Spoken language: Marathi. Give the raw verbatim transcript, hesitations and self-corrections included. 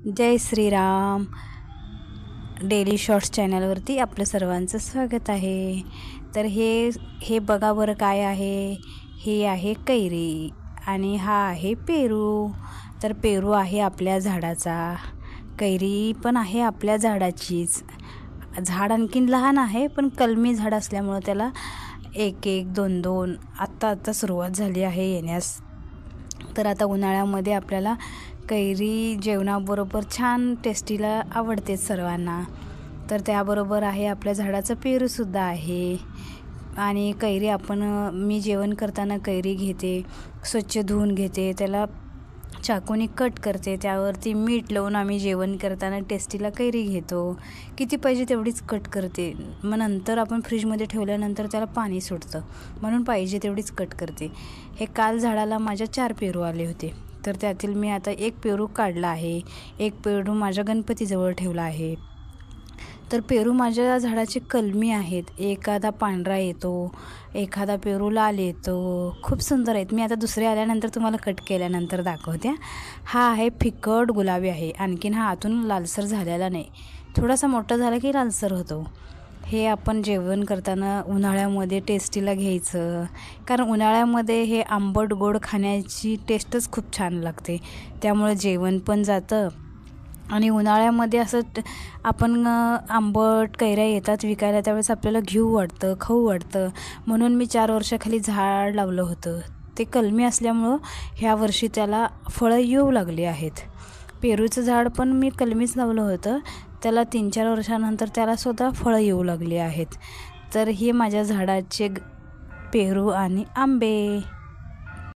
जय श्रीराम. डेली शॉर्ट्स चॅनलवरती आपलं सर्वांचं स्वागत आहे. तर हे हे बघा बरं काय आहे. हे आहे कैरी आणि हा आहे पेरू. तर पेरू आहे आपल्या झाडाचा, कैरी पण आहे आपल्या झाडाचीच. झाड आणखीन लहान आहे पण कलमी झाड असल्यामुळं त्याला एक एक दोन दोन आत्ता आत्ता सुरुवात झाली आहे येण्यास. तर आता उन्हाळ्यामध्ये आपल्याला कैरी जेवणाबरोबर छान टेस्टीला आवडते सर्वांना. तर त्याबरोबर आहे आपल्या झाडाचं पेरूसुद्धा आहे. आणि कैरी आपण मी जेवण करताना कैरी घेते, स्वच्छ धुवून घेते, त्याला चाकूने कट करते, त्यावरती मीठ लावून आम्ही जेवण करताना टेस्टीला कैरी घेतो. किती पाहिजे तेवढीच कट करते. मग नंतर आपण फ्रीजमध्ये ठेवल्यानंतर त्याला पाणी सुटतं म्हणून पाहिजे तेवढीच कट करते. हे काल झाडाला माझ्या चार पेरू आले होते. तर त्यातील मी आता एक पेरू काढला आहे. एक पेरू माझ्या गणपतीजवळ ठेवला आहे. तर पेरू माझ्या झाडाचे कलमी आहेत. एखादा पांढरा येतो, एखादा पेरू लाल येतो, खूप सुंदर आहेत. मी आता दुसरे आल्यानंतर तुम्हाला कट केल्यानंतर दाखवते. हा आहे फिकट गुलाबी आहे, आणखीन हा आतून लालसर झालेला नाही. थोडासा मोठा झाला की लालसर होतो. हे आपण जेवण करताना उन्हाळ्यामध्ये टेस्टीला घ्यायचं, कारण उन्हाळ्यामध्ये हे आंबट गोड खाण्याची टेस्टच खूप छान लागते. त्यामुळे जेवण पण जातं. आणि उन्हाळ्यामध्ये असं आपण आंबट कैऱ्या येतात विकायला, त्यावेळेस आपल्याला घेऊ वाटतं, खाऊ वाटतं. म्हणून मी चार वर्षाखाली झाड लावलं होतं. ते कलमी असल्यामुळं ह्या वर्षी त्याला फळं येऊ लागली आहेत. पेरूचं झाड पण मी कलमीच लावलं होतं. त्याला तीन चार वर्षानंतर त्यालासुद्धा फळं येऊ लागली आहेत. तर हे माझ्या झाडाचे पेरू आणि आंबे.